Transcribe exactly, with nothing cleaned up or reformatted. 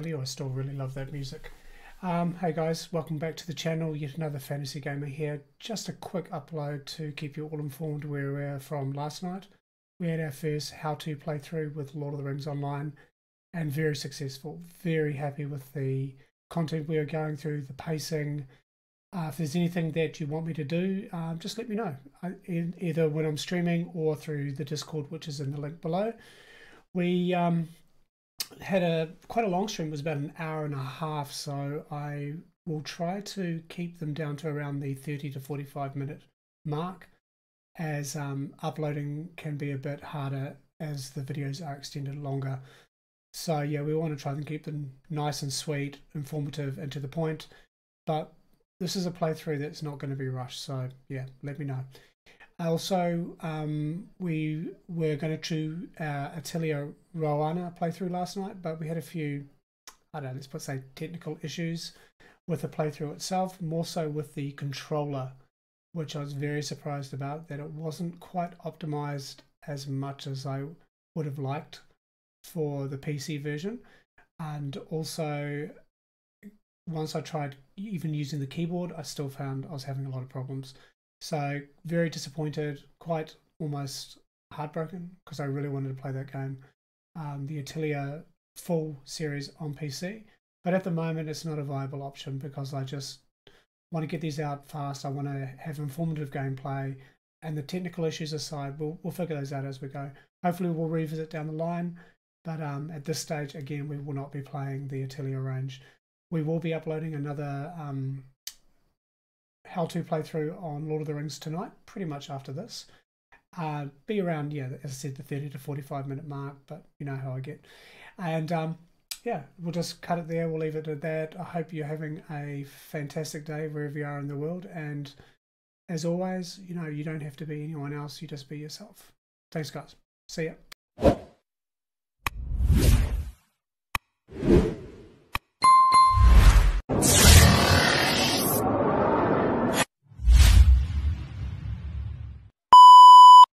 Atelier. I still really love that music. Um, hey guys, welcome back to the channel. Yet another Fantasy Gamer here. Just a quick upload to keep you all informed where we're from last night. We had our first how-to playthrough with Lord of the Rings Online and very successful. Very happy with the content we are going through, the pacing. Uh, if there's anything that you want me to do, um, just let me know. I, either when I'm streaming or through the Discord, which is in the link below. We um, had a quite a long stream. It was about an hour and a half, so I will try to keep them down to around the thirty to forty-five minute mark, as um, uploading can be a bit harder as the videos are extended longer. So yeah, we want to try and keep them nice and sweet, informative and to the point, but this is a playthrough that's not going to be rushed, so yeah, let me know. Also, um, we were going to do uh, Atelier Roana playthrough last night, but we had a few, I don't know, let's put say technical issues with the playthrough itself, more so with the controller, which I was very surprised about, that it wasn't quite optimized as much as I would have liked for the P C version. And also, once I tried even using the keyboard, I still found I was having a lot of problems. So very disappointed, quite almost heartbroken, because I really wanted to play that game, um, the Atelier full series on P C. But at the moment, it's not a viable option because I just want to get these out fast. I want to have informative gameplay, and the technical issues aside, we'll, we'll figure those out as we go. Hopefully we'll revisit down the line, but um, at this stage, again, we will not be playing the Atelier range. We will be uploading another um, how-to playthrough on Lord of the Rings tonight, pretty much after this. Uh, be around, yeah, as I said, the thirty to forty-five minute mark, but you know how I get. And um, yeah, we'll just cut it there. We'll leave it at that. I hope you're having a fantastic day wherever you are in the world. And as always, you know, you don't have to be anyone else. You just be yourself. Thanks, guys. See ya.